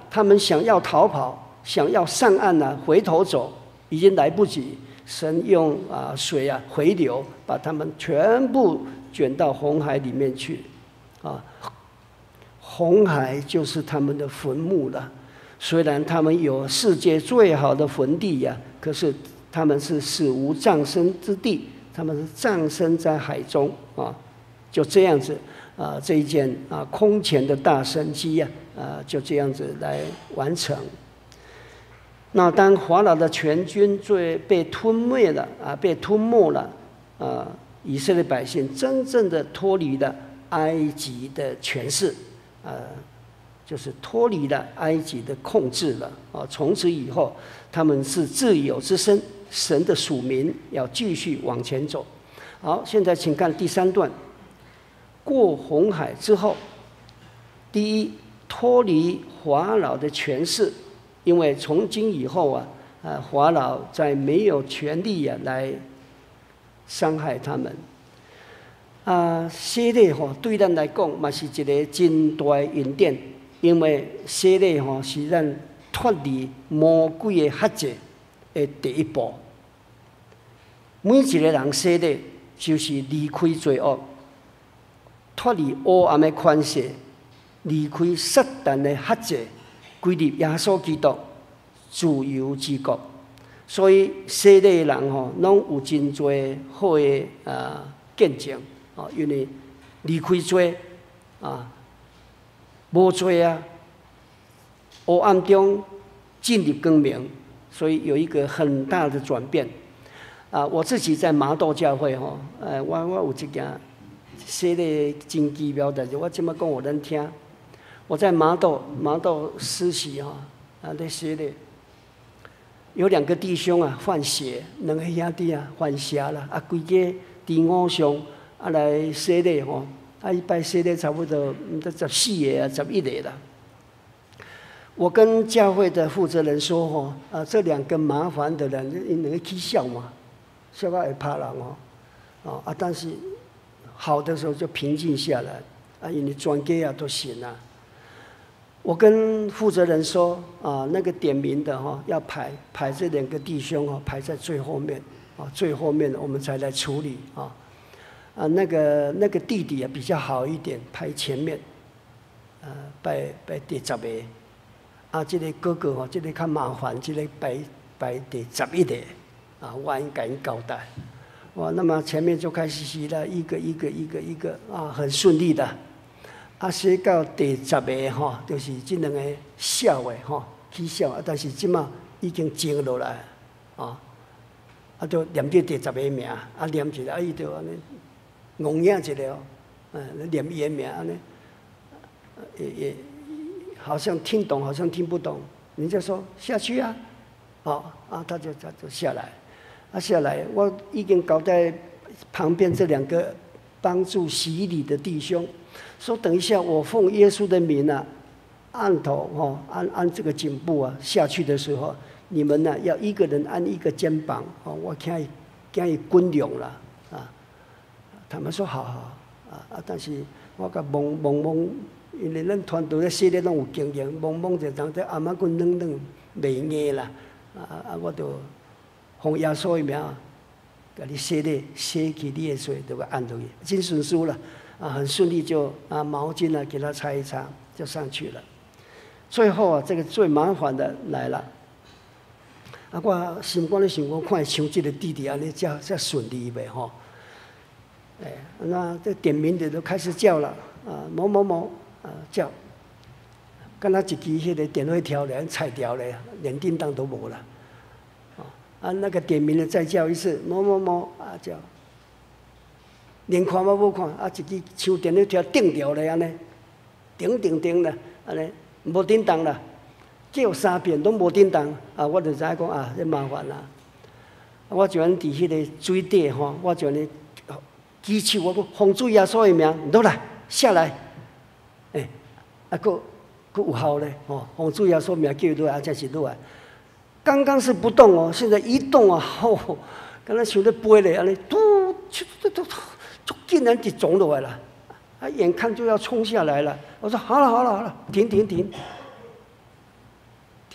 他们想要逃跑，想要上岸啊，回头走，已经来不及。神用啊水啊回流，把他们全部卷到红海里面去，啊，红海就是他们的坟墓了。虽然他们有世界最好的坟地呀、啊，可是他们是死无葬身之地，他们是葬身在海中啊。就这样子啊，这一件啊空前的大神迹呀，啊就这样子来完成。那当法老的全军最被吞灭了啊，被吞没了啊，以色列百姓真正的脱离了埃及的权势，啊，就是脱离了埃及的控制了啊。从此以后，他们是自由之身，神的属民，要继续往前走。好，现在请看第三段。过红海之后，第一，脱离法老的权势。因为从今以后啊，啊，法老再没有权利啊来伤害他们。啊，西勒吼对咱来讲嘛是一个真大的恩典，因为西勒吼是咱脱离魔鬼的辖制的第一步。每一个人西勒就是离开罪恶，脱离黑暗的权势，离开撒旦的辖制。归入耶稣基督自由之国，所以西勒人吼，拢有真多好的啊见证啊，因为离开罪啊，无罪啊，黑暗中进入光明，所以有一个很大的转变啊。我自己在麻豆教会吼，呃，我我有一件西勒真奇妙的，我即摆讲互咱听。我在麻豆麻豆实习哈，啊，在西勒有两个弟兄啊犯邪，两个兄弟啊犯邪啦，啊，规家伫午上啊来西勒吼，啊，一拜西勒差不多唔得十四个啊，十一个啦。我跟教会的负责人说吼，啊，这两个麻烦的人，因两个起笑嘛，笑到会怕人哦，哦啊，但是好的时候就平静下来，啊，因为全家啊都信啊。我跟负责人说啊，那个点名的哈，要排排这两个弟兄哈，排在最后面啊，最后面我们才来处理啊。啊，那个那个弟弟啊比较好一点，排前面，呃，排排第十个。啊，这个哥哥哈，这个较麻烦，这个排排第十一个啊，我应该交代。哇，那么前面就开始洗了，一个一个一个一个啊，很顺利的。啊，写到第十个吼，就是这两个小的吼起小，啊，但是即马已经静落来，啊，啊，就念到第十个名，啊，念一个，啊，伊就安尼戆影一个哦，嗯，念伊的名安尼，也也好像听懂，好像听不懂，人家说下去啊，哦，啊，他就他就下来，啊，下来，我已经交代旁边这两个帮助洗礼的弟兄。说等一下，我奉耶稣的名啊，按头哦，按按这个颈部啊下去的时候，你们呢、啊、要一个人按一个肩膀哦，我看伊看伊滚量了啊。他们说好好啊啊，但是我甲懵懵懵，因为咱团队咧洗咧拢有经验，懵懵就当在阿妈滚软软袂硬啦啊啊，我就奉耶稣的名，甲你洗咧洗去你的水，就甲按落去，真顺序了。啊，很顺利就拿毛巾啊给他擦一擦，就上去了。最后啊，这个最麻烦的来了。啊，我心肝咧想讲，看像这个弟弟安尼，这这顺利呗吼。哎，那这点名的都开始叫了啊，某某某啊叫，跟他一支迄个电话条连拆掉了，连叮当都无了。啊，那个点名的再叫一次，某某某啊叫。连看嘛无看，啊，一支像电话条顶掉咧安尼，顶顶顶啦，安尼无叮当啦，叫三遍拢无叮当，啊，我就知影讲啊，这麻烦啦。我就安伫迄个水底吼，我就安尼举手，我讲洪主耶稣的名，落来下来，诶、欸，啊，佫佫有效咧，吼，洪主耶稣名叫伊落来，才是落来。刚刚是不动哦，现在一动啊，吼、哦，刚才想咧飞咧，安尼嘟，嘟嘟嘟。就竟然就走落来了，啊，眼看就要冲下来了。我说好了好了好了，停停停。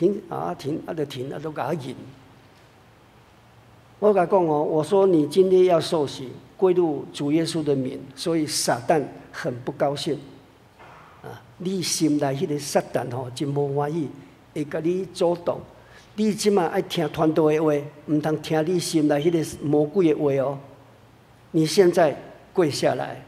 停啊停啊就停啊都给他引。我甲讲哦，我说你今天要受洗，归入主耶稣的名，所以撒旦很不高兴。啊，你心内迄个撒旦吼真无欢喜，会甲你阻挡。你即马爱听传道的话，唔通听你心内迄个魔鬼的话哦。你现在跪下来，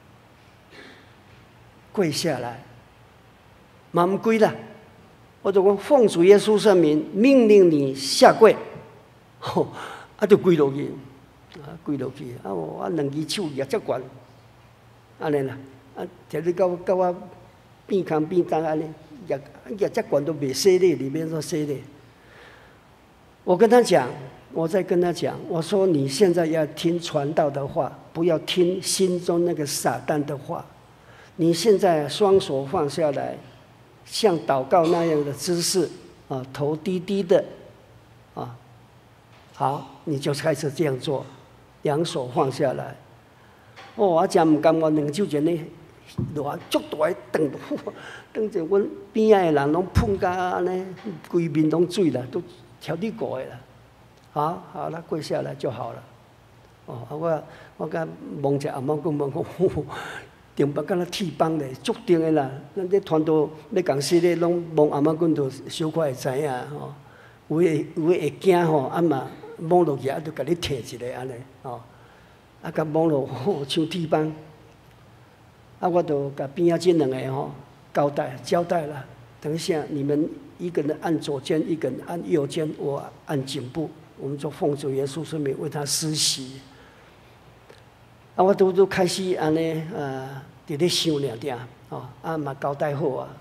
跪下来，嘛唔跪啦。我就讲奉主耶稣圣名，命令你下跪。吼、哦。啊，就跪落去，啊，跪落去，啊，我啊两只手也遮悬，安尼啦，啊，摕你到到我边空边当安尼，也也遮悬都袂洗咧，里面说洗咧。我跟他讲，我在跟他讲，我说你现在要听传道的话，不要听心中那个撒旦的话。你现在双手放下来，像祷告那样的姿势，啊，头低低的，啊。好，你就开始这样做，两手放下来。哦，我真唔甘，我两手前呢，偌足大个长，等者阮边仔的人拢碰甲安尼，规面拢水啦，都跳你过的啦。好，好了，跪下来就好了。哦，我我甲望者阿妈讲望讲，顶北敢若铁棒咧，足定的啦。咱这团队要讲说咧，拢望阿妈讲就小可会知影吼。有诶有诶会惊吼，啊嘛。摸落去啊，就甲你摕一个安尼，哦，啊，甲摸落像铁棒，啊，我就甲边仔这两个吼交代交代了。等一下，你们一个人按左肩，一个人按右肩，我按颈部，我们就奉主耶稣圣名为他施洗。啊，我都都开始安尼呃，伫咧想了点，哦，啊嘛交代好啊。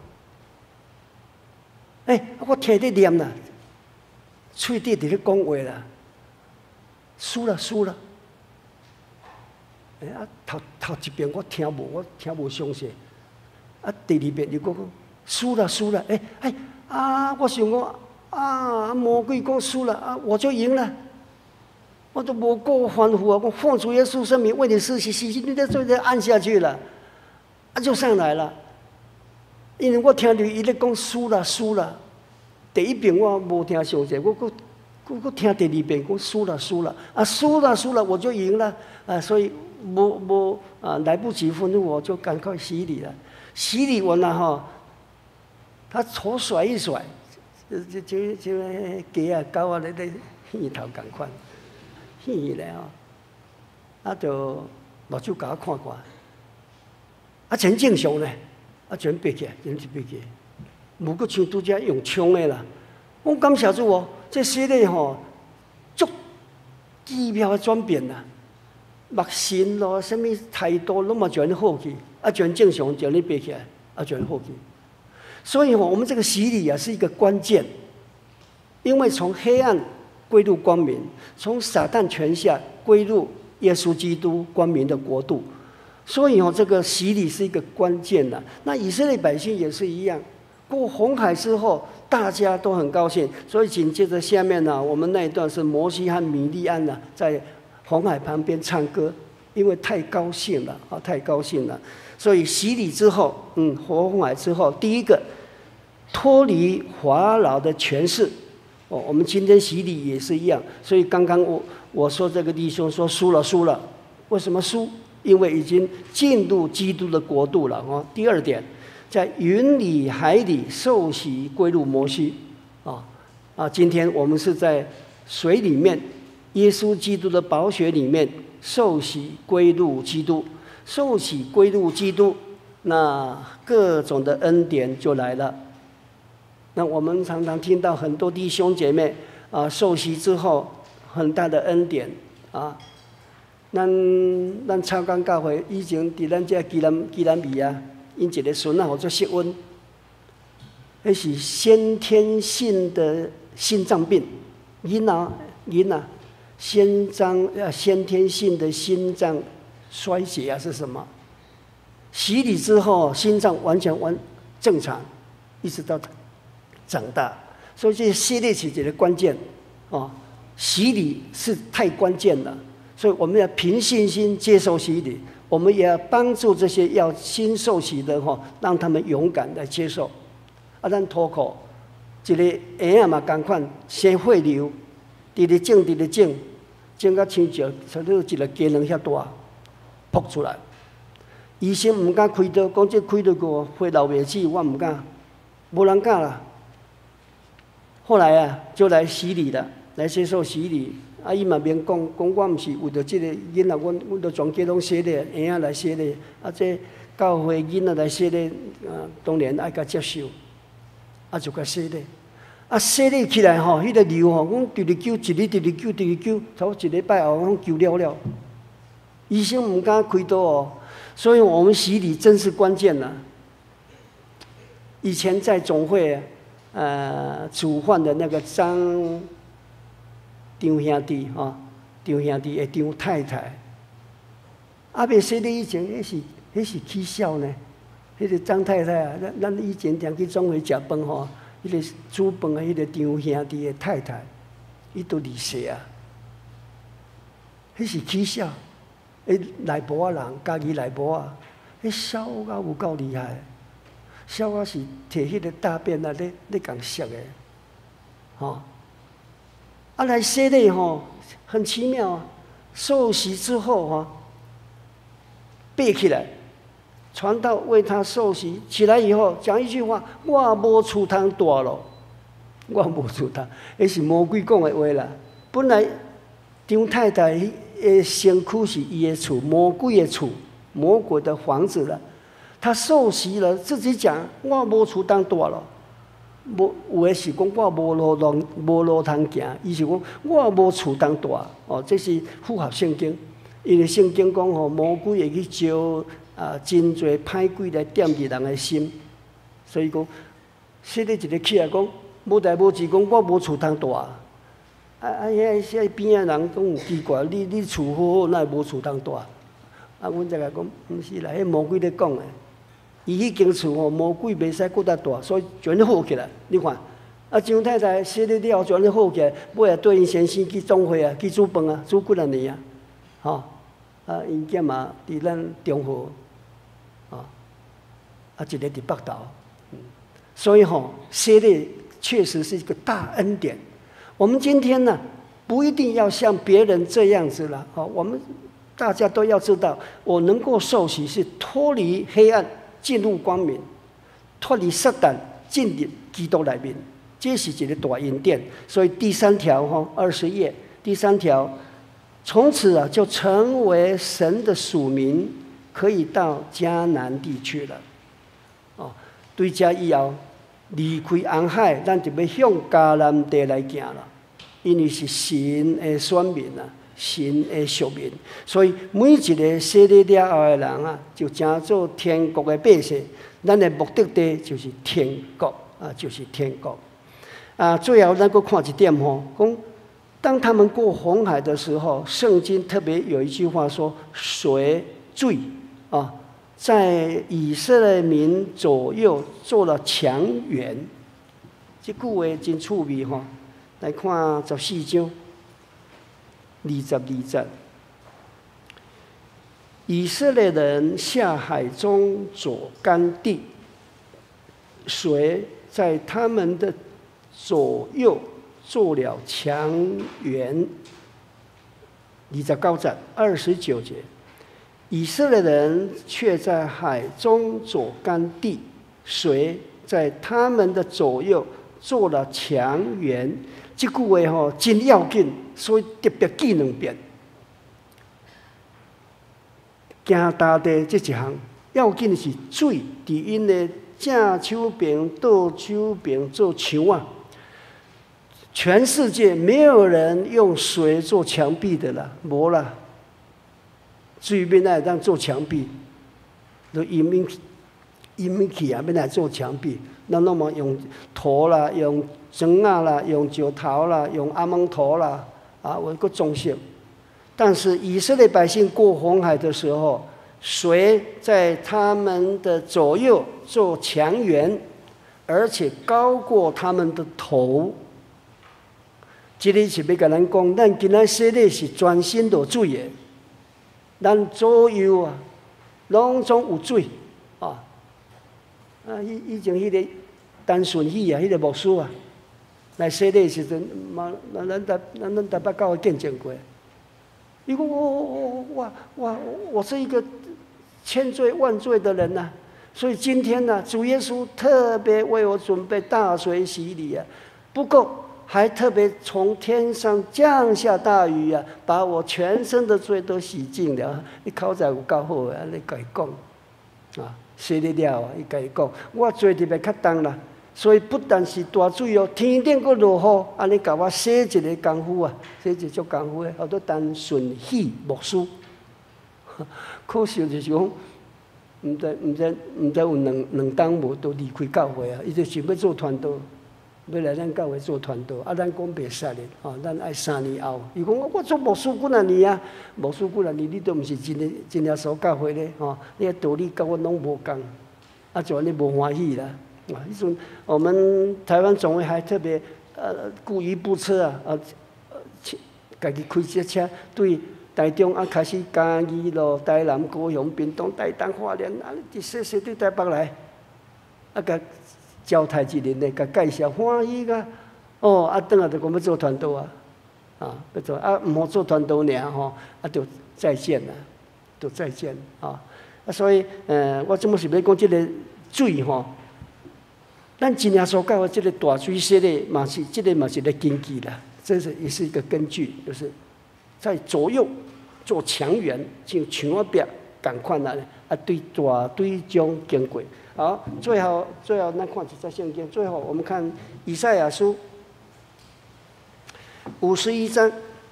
诶、欸，我摕咧念啦，喙底伫咧讲话啦。输了，输了。哎啊，头头一遍我听无，我听无详细。啊，第二遍又讲输了，输了。哎哎啊，我想讲啊，魔鬼讲输了啊，我就赢了。我都无够欢呼啊！我奉主耶稣圣名为你施洗，洗洗你的罪就按下去了，啊，就上来了。因为我听到伊咧讲输了，输了。第一遍我无听详细，我搁。我我听第二遍，我输了输了啊，输了输了，我就赢了啊，所以无无啊来不及愤怒，我就赶快洗礼了。洗礼完了哈，他头甩一甩，就就就就鸡啊狗啊咧咧耳头共款，耳咧哦，啊就目睭甲我看看，啊真正常咧，啊全闭起来，真是闭起来，无搁像拄则用枪的啦。我感谢主哦。这些咧吼，足奇妙的转变啦，目神咯，什么态度拢嘛全好去，啊全正常，全咧变起来，啊全好去。所以吼，我们这个洗礼啊是一个关键，因为从黑暗归入光明，从撒旦权下归入耶稣基督光明的国度，所以吼这个洗礼是一个关键的。那以色列百姓也是一样，过红海之后。大家都很高兴，所以紧接着下面呢、啊，我们那一段是摩西和米利安呢、啊，在红海旁边唱歌，因为太高兴了啊，太高兴了。所以洗礼之后，嗯，活红海之后，第一个脱离法老的权势。哦，我们今天洗礼也是一样。所以刚刚我我说这个弟兄说输了输了，为什么输？因为已经进入基督的国度了哦。第二点。在云里海里受洗归入摩西，啊啊！今天我们是在水里面，耶稣基督的宝血里面受洗归入基督，受洗归入基督，那各种的恩典就来了。那我们常常听到很多弟兄姐妹啊，受洗之后很大的恩典啊。咱咱超港教会以前伫咱这基南基南米啊。因一个孙啊，或者失温，那是先天性的心脏病，囡仔囡仔先脏呃先天性的心脏衰竭啊是什么？洗礼之后，心脏完全完正常，一直到长大，所以这系列是一个关键哦。洗礼是太关键了，所以我们要凭信心接受洗礼。我们也要帮助这些要新受洗的哈，让他们勇敢来接受。啊，咱脱口一个婴仔嘛同款，先血流，直直整，直直整，整到青石差不多一个鸡卵遐大，扑出来。医生毋敢开刀，讲这开刀个血流袂止，我毋敢，无人敢啦。后来啊，就来洗礼了，来接受洗礼。啊，伊嘛免讲，讲我毋是为着即个囡仔，阮阮着全家拢洗礼，婴仔来洗礼，啊，这教会囡仔来洗礼，啊，当然爱甲接受，啊，就甲洗礼。啊，洗礼起来吼，迄个流吼，阮直直救，一日直直救，直直救，差不多一礼拜后，拢救了了。医生毋敢开刀哦，所以我们洗礼真是关键啦。以前在总会，呃，主犯的那个张。张兄弟吼，张兄弟诶，张太太，啊，未洗礼以前，迄是迄是起笑呢。迄个张太太啊，咱咱以前常去总会食饭吼，迄个煮饭诶，迄个张兄弟诶太太，伊都离世啊。迄是起笑，诶，内部仔人，家己内部啊，迄笑到有够厉害，笑到是摕迄个大便啊，咧咧共食诶，吼。啊，来洗礼吼，很奇妙啊！受洗之后哈，背起来，传道为他受洗，起来以后讲一句话：我无厝通住咯，我无厝通。迄是魔鬼讲的话啦。本来张太太的身躯是伊的厝，魔鬼的厝，魔鬼的房子了。他受洗了，自己讲我无厝通住咯。无有诶是讲我无路通无路通行，伊是讲我无厝通住哦，这是符合圣经。因为圣经讲吼，魔鬼会去招啊真侪歹鬼来惦住人诶心，所以讲，洗礼一个起来讲，无代无志讲我无厝通住啊！啊啊！遐遐边仔人讲有奇怪，你你厝好好，哪会无厝通住？啊，阮才甲讲，毋是啦，迄魔鬼咧讲诶。伊迄间厝吼，魔鬼袂使搁较大，所以全好起来。你看，啊张太太洗礼了后全好起来，尾啊对因先生去总会啊，去煮饭啊，煮几啊年啊，吼、啊因囝嘛伫咱中和，啊啊一个伫北投，嗯，所以吼洗礼确实是一个大恩典。我们今天呢，不一定要像别人这样子了，哦，我们大家都要知道，我能够受洗是脱离黑暗。进入光明，脱离撒旦，进入基督内面，这是一个大恩典。所以第三条哈，二十页第三条，从此啊就成为神的属民，可以到迦南地去了。哦，对这以后离开红海，咱就要向迦南地来行了，因为是神的选民啊。神的属民，所以每一个洗礼了后的人啊，就成做天国的百姓。咱的目的地就是天国啊，就是天国啊。最后咱阁看一点吼，讲当他们过红海的时候，圣经特别有一句话说：“水罪啊，在以色列民左右做了墙垣。”这句话真趣味吼。来看十四章。二十二节，以色列人下海中走干地，水在他们的左右做了墙垣。二十九节、二十九节，以色列人却在海中走干地，水在他们的左右做了墙垣。这句话吼真要紧，所以特别记两遍。行大地这一项要紧的是水，伫因的正手边、倒手边做墙啊。全世界没有人用水做墙壁的啦，无啦。水边来当做墙壁，都因因因去啊，要来做墙壁，咱拢嘛用土啦，用砖啊啦，用石头啦，用阿蒙头啦，啊，有个装饰。但是以色列百姓过红海的时候，水在他们的左右做墙垣，而且高过他们的头。这里是要甲咱讲，咱今仔洗礼是全身都水的，咱左右啊，拢总有水啊。啊，以以前迄个单顺喜啊，迄个牧师啊， 来洗礼的时阵，嘛，咱咱咱咱咱台北教会见证过。伊讲我我我我我我是一个千罪万罪的人呐、啊，所以今天呢、啊，主耶稣特别为我准备大水洗礼啊，不够，还特别从天上降下大雨啊，把我全身的罪都洗净了。你口才有够好啊，你甲伊讲啊，洗礼了啊，伊甲伊讲，我罪特别较重啦。所以不但是大水哦，天顶阁落雨，安尼甲我洗一个功夫啊，洗一足功夫的，好多单纯喜牧师。可惜就是讲，毋知毋知毋知有两两当无都离开教会啊，伊就想要做传道，要来咱教会做传道，啊，咱讲袂使咧，哦，咱爱三年后。伊讲我做牧师几啊年啊，牧师几啊年，你都毋是真诶真耶稣教会咧，吼，你诶道理甲我拢无共，啊，就安尼无欢喜啦。啊，迄阵我们台湾总会还特别呃故意不测啊，呃，家己开这车对台中啊开始嘉义咯、台南、高雄、屏东、台东、花莲啊，直说说对台北来，啊，甲招待一人咧，甲介绍欢喜个，哦，啊，转来就讲要做传道啊，啊，要做啊，毋好做传道尔吼，啊，就再见啦，就再见啊，啊，所以呃，我怎么是要讲这个水吼？咱真耶稣教会这个大水洗礼嘛是，这个嘛是个根据啦，这是也是一个根据，就是在左右做墙垣，像墙仔壁共款啊，啊对大对中经过。好，最后最后咱看一则圣经，最后我们看以赛亚书五十一章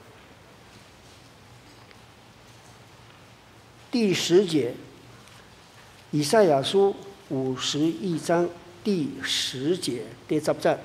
第十节，以赛亚书五十一章。第十节，第十节，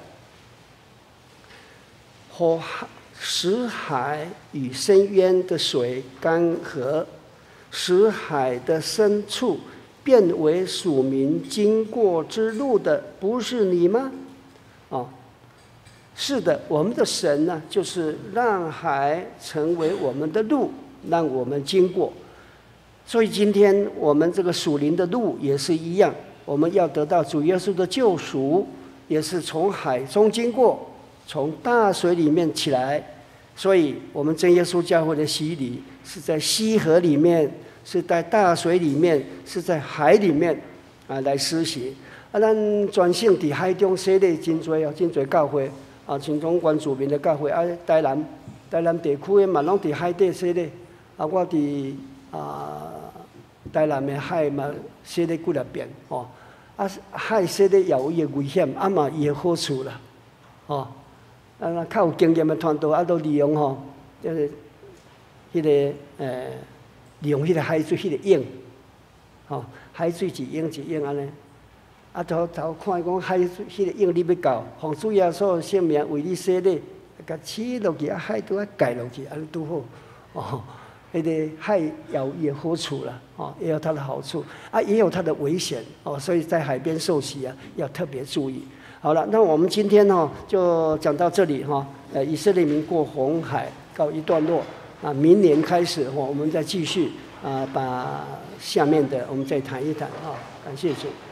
和使海与深渊的水干涸，使海的深处变为属民经过之路的，不是你吗？哦，是的，我们的神呢，就是让海成为我们的路，让我们经过。所以今天我们这个属灵的路也是一样。我们要得到主耶稣的救赎，也是从海中经过，从大水里面起来。所以，我们真耶稣教会的洗礼是在溪河里面，是在大水里面，是在海里面啊来施行。啊，咱专省伫海中洗礼真多哦，真多教会啊，像种原住民的教会啊，台南台南地区的嘛，拢伫海底洗礼。啊，我伫啊。台南的海嘛，洗礼几啊遍哦，啊海洗礼也有伊的危险，啊嘛伊的好处啦，哦，啊那较有经验的传道啊，都利用吼，就是，迄个呃，利用迄个海水迄个涌，吼，海水一涌一涌安尼，啊头头看讲海水迄个涌你要到，洪主耶稣性命为你洗礼，甲起落去啊海拄啊盖落去，安尼拄好，哦。那个海有也好处了哦，也有它的好处啊，也有它的危险哦，所以在海边受洗啊，要特别注意。好了，那我们今天哈就讲到这里哈，呃，以色列民过红海告一段落啊，明年开始哈，我们再继续啊，把下面的我们再谈一谈啊，感谢主。